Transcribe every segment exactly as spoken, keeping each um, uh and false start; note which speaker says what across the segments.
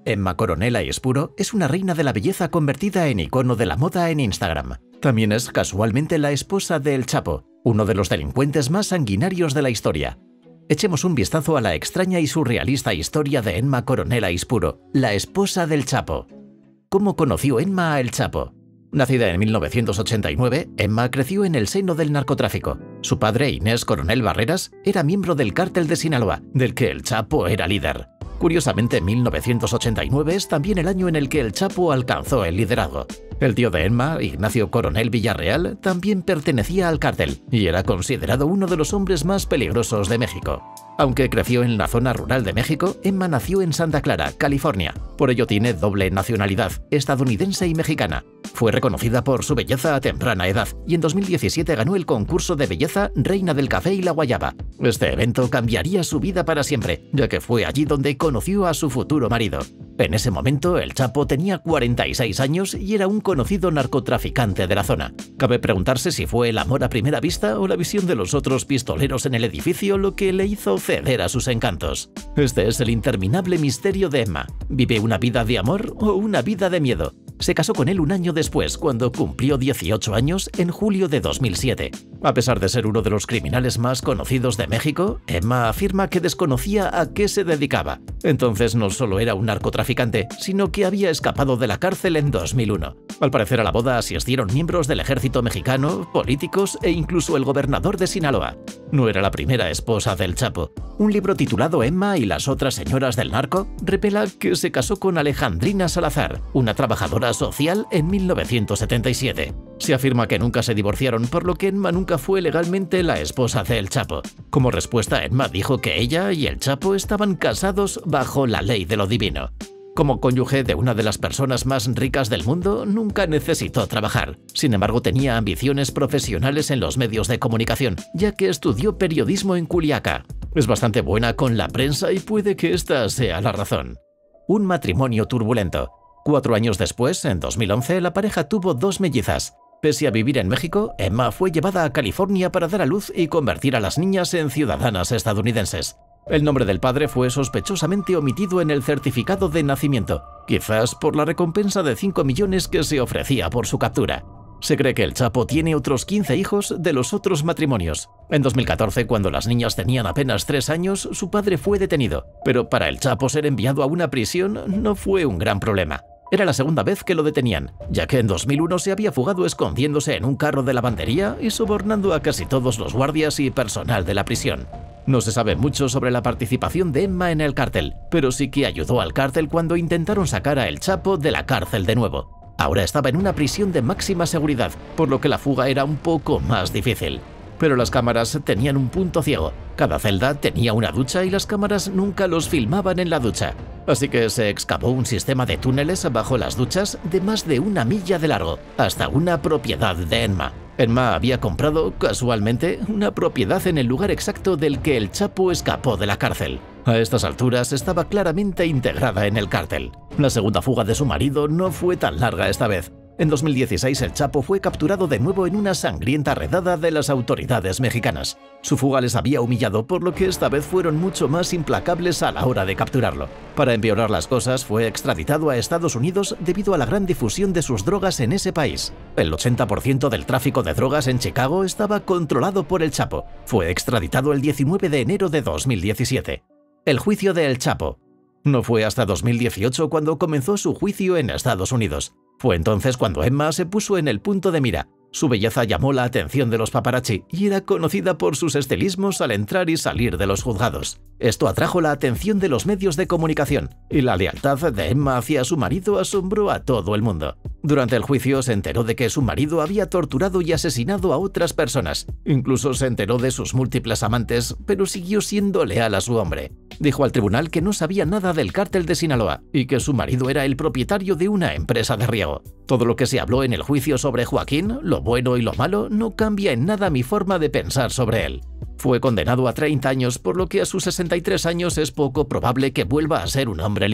Speaker 1: Emma Coronel Aispuro es una reina de la belleza convertida en icono de la moda en Instagram. También es casualmente la esposa de El Chapo, uno de los delincuentes más sanguinarios de la historia. Echemos un vistazo a la extraña y surrealista historia de Emma Coronel Aispuro, la esposa del Chapo. ¿Cómo conoció Emma a El Chapo? Nacida en mil novecientos ochenta y nueve, Emma creció en el seno del narcotráfico. Su padre, Inés Coronel Barreras, era miembro del Cártel de Sinaloa, del que El Chapo era líder. Curiosamente, mil novecientos ochenta y nueve es también el año en el que El Chapo alcanzó el liderazgo. El tío de Emma, Ignacio Coronel Villarreal, también pertenecía al cártel y era considerado uno de los hombres más peligrosos de México. Aunque creció en la zona rural de México, Emma nació en Santa Clara, California. Por ello tiene doble nacionalidad, estadounidense y mexicana. Fue reconocida por su belleza a temprana edad y en dos mil diecisiete ganó el concurso de belleza Reina del Café y la Guayaba. Este evento cambiaría su vida para siempre, ya que fue allí donde conoció a su futuro marido. En ese momento, El Chapo tenía cuarenta y seis años y era un conocido narcotraficante de la zona. Cabe preguntarse si fue el amor a primera vista o la visión de los otros pistoleros en el edificio lo que le hizo ceder a sus encantos. Este es el interminable misterio de Emma. ¿Vive una vida de amor o una vida de miedo? Se casó con él un año después, cuando cumplió dieciocho años, en julio de dos mil siete. A pesar de ser uno de los criminales más conocidos de México, Emma afirma que desconocía a qué se dedicaba. Entonces no solo era un narcotraficante, sino que había escapado de la cárcel en dos mil uno. Al parecer a la boda asistieron miembros del ejército mexicano, políticos e incluso el gobernador de Sinaloa. No era la primera esposa del Chapo. Un libro titulado Emma y las otras señoras del narco revela que se casó con Alejandrina Salazar, una trabajadora social, en mil novecientos setenta y siete. Se afirma que nunca se divorciaron, por lo que Emma nunca fue legalmente la esposa de El Chapo. Como respuesta, Emma dijo que ella y El Chapo estaban casados bajo la ley de lo divino. Como cónyuge de una de las personas más ricas del mundo, nunca necesitó trabajar. Sin embargo, tenía ambiciones profesionales en los medios de comunicación, ya que estudió periodismo en Culiacán. Es bastante buena con la prensa y puede que esta sea la razón. Un matrimonio turbulento. Cuatro años después, en dos mil once, la pareja tuvo dos mellizas. Pese a vivir en México, Emma fue llevada a California para dar a luz y convertir a las niñas en ciudadanas estadounidenses. El nombre del padre fue sospechosamente omitido en el certificado de nacimiento, quizás por la recompensa de cinco millones que se ofrecía por su captura. Se cree que El Chapo tiene otros quince hijos de los otros matrimonios. En dos mil catorce, cuando las niñas tenían apenas tres años, su padre fue detenido, pero para El Chapo ser enviado a una prisión no fue un gran problema. Era la segunda vez que lo detenían, ya que en dos mil uno se había fugado escondiéndose en un carro de lavandería y sobornando a casi todos los guardias y personal de la prisión. No se sabe mucho sobre la participación de Emma en el cártel, pero sí que ayudó al cártel cuando intentaron sacar a El Chapo de la cárcel de nuevo. Ahora estaba en una prisión de máxima seguridad, por lo que la fuga era un poco más difícil. Pero las cámaras tenían un punto ciego. Cada celda tenía una ducha y las cámaras nunca los filmaban en la ducha. Así que se excavó un sistema de túneles bajo las duchas de más de una milla de largo, hasta una propiedad de Emma. Emma había comprado, casualmente, una propiedad en el lugar exacto del que El Chapo escapó de la cárcel. A estas alturas estaba claramente integrada en el cártel. La segunda fuga de su marido no fue tan larga esta vez. En dos mil dieciséis, El Chapo fue capturado de nuevo en una sangrienta redada de las autoridades mexicanas. Su fuga les había humillado, por lo que esta vez fueron mucho más implacables a la hora de capturarlo. Para empeorar las cosas, fue extraditado a Estados Unidos debido a la gran difusión de sus drogas en ese país. El ochenta por ciento del tráfico de drogas en Chicago estaba controlado por El Chapo. Fue extraditado el diecinueve de enero de dos mil diecisiete. El juicio de El Chapo. No fue hasta dos mil dieciocho cuando comenzó su juicio en Estados Unidos. Fue entonces cuando Emma se puso en el punto de mira. Su belleza llamó la atención de los paparazzi y era conocida por sus estilismos al entrar y salir de los juzgados. Esto atrajo la atención de los medios de comunicación y la lealtad de Emma hacia su marido asombró a todo el mundo. Durante el juicio se enteró de que su marido había torturado y asesinado a otras personas. Incluso se enteró de sus múltiples amantes, pero siguió siendo leal a su hombre. Dijo al tribunal que no sabía nada del cártel de Sinaloa y que su marido era el propietario de una empresa de riego. Todo lo que se habló en el juicio sobre Joaquín, lo bueno y lo malo, no cambia en nada mi forma de pensar sobre él. Fue condenado a treinta años, por lo que a sus sesenta y tres años es poco probable que vuelva a ser un hombre libre.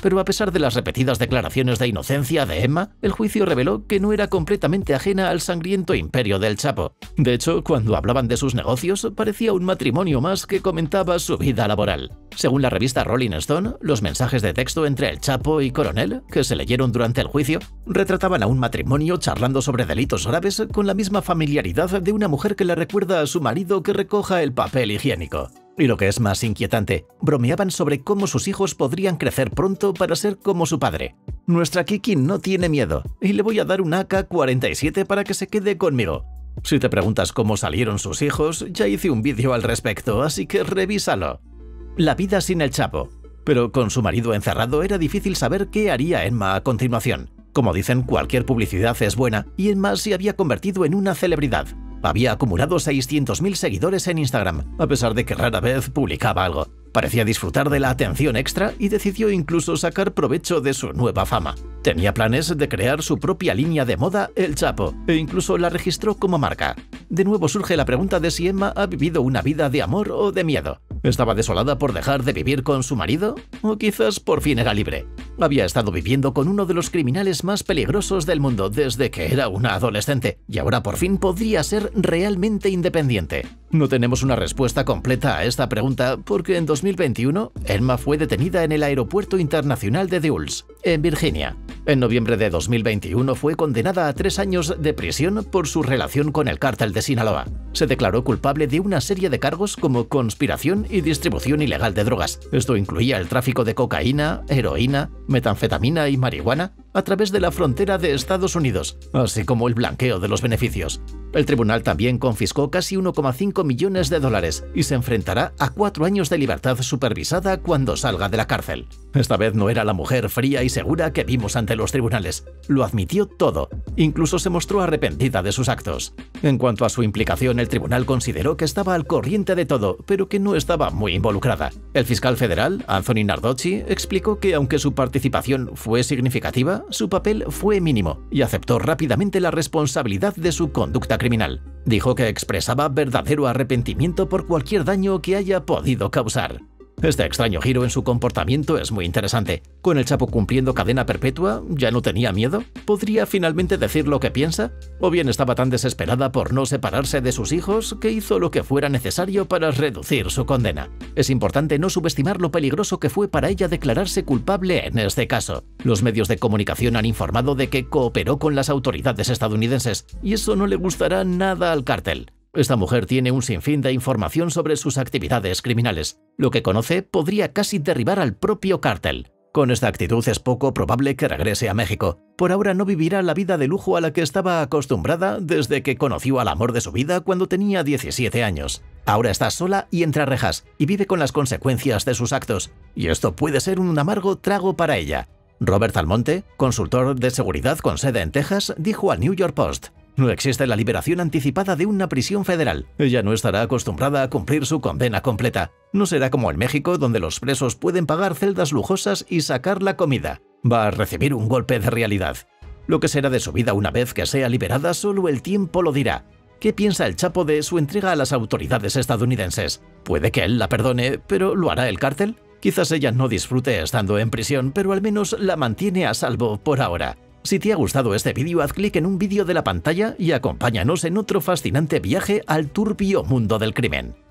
Speaker 1: Pero a pesar de las repetidas declaraciones de inocencia de Emma, el juicio reveló que no era completamente ajena al sangriento imperio del Chapo. De hecho, cuando hablaban de sus negocios, parecía un matrimonio más que comentaba su vida laboral. Según la revista Rolling Stone, los mensajes de texto entre el Chapo y Coronel, que se leyeron durante el juicio, retrataban a un matrimonio charlando sobre delitos graves con la misma familiaridad de una mujer que le recuerda a su marido que recoja el papel higiénico. Y lo que es más inquietante, bromeaban sobre cómo sus hijos podrían crecer pronto para ser como su padre. Nuestra Kiki no tiene miedo, y le voy a dar un A K cuarenta y siete para que se quede conmigo. Si te preguntas cómo salieron sus hijos, ya hice un vídeo al respecto, así que revísalo. La vida sin el Chapo. Pero con su marido encerrado era difícil saber qué haría Emma a continuación. Como dicen, cualquier publicidad es buena, y Emma se había convertido en una celebridad. Había acumulado seiscientos mil seguidores en Instagram, a pesar de que rara vez publicaba algo. Parecía disfrutar de la atención extra y decidió incluso sacar provecho de su nueva fama. Tenía planes de crear su propia línea de moda, El Chapo, e incluso la registró como marca. De nuevo surge la pregunta de si Emma ha vivido una vida de amor o de miedo. ¿Estaba desolada por dejar de vivir con su marido? ¿O quizás por fin era libre? Había estado viviendo con uno de los criminales más peligrosos del mundo desde que era una adolescente, y ahora por fin podría ser realmente independiente. No tenemos una respuesta completa a esta pregunta porque en dos mil veintiuno Emma fue detenida en el Aeropuerto Internacional de Dulles, en Virginia. En noviembre de dos mil veintiuno fue condenada a tres años de prisión por su relación con el cártel de Sinaloa. Se declaró culpable de una serie de cargos como conspiración y distribución ilegal de drogas. Esto incluía el tráfico de cocaína, heroína, metanfetamina y marihuana a través de la frontera de Estados Unidos, así como el blanqueo de los beneficios. El tribunal también confiscó casi uno coma cinco millones de dólares y se enfrentará a cuatro años de libertad supervisada cuando salga de la cárcel. Esta vez no era la mujer fría y segura que vimos ante los tribunales. Lo admitió todo. Incluso se mostró arrepentida de sus actos. En cuanto a su implicación, el tribunal consideró que estaba al corriente de todo, pero que no estaba muy involucrada. El fiscal federal, Anthony Nardocci, explicó que aunque su participación fue significativa, su papel fue mínimo y aceptó rápidamente la responsabilidad de su conducta criminal. Dijo que expresaba verdadero arrepentimiento por cualquier daño que haya podido causar. Este extraño giro en su comportamiento es muy interesante. Con el Chapo cumpliendo cadena perpetua, ¿ya no tenía miedo? ¿Podría finalmente decir lo que piensa? ¿O bien estaba tan desesperada por no separarse de sus hijos que hizo lo que fuera necesario para reducir su condena? Es importante no subestimar lo peligroso que fue para ella declararse culpable en este caso. Los medios de comunicación han informado de que cooperó con las autoridades estadounidenses, y eso no le gustará nada al cártel. Esta mujer tiene un sinfín de información sobre sus actividades criminales. Lo que conoce podría casi derribar al propio cártel. Con esta actitud es poco probable que regrese a México. Por ahora no vivirá la vida de lujo a la que estaba acostumbrada desde que conoció al amor de su vida cuando tenía diecisiete años. Ahora está sola y entre rejas, y vive con las consecuencias de sus actos. Y esto puede ser un amargo trago para ella. Robert Almonte, consultor de seguridad con sede en Texas, dijo al New York Post: no existe la liberación anticipada de una prisión federal. Ella no estará acostumbrada a cumplir su condena completa. No será como en México, donde los presos pueden pagar celdas lujosas y sacar la comida. Va a recibir un golpe de realidad. Lo que será de su vida una vez que sea liberada, solo el tiempo lo dirá. ¿Qué piensa el Chapo de su entrega a las autoridades estadounidenses? Puede que él la perdone, pero ¿lo hará el cártel? Quizás ella no disfrute estando en prisión, pero al menos la mantiene a salvo por ahora. Si te ha gustado este vídeo, haz clic en un vídeo de la pantalla y acompáñanos en otro fascinante viaje al turbio mundo del crimen.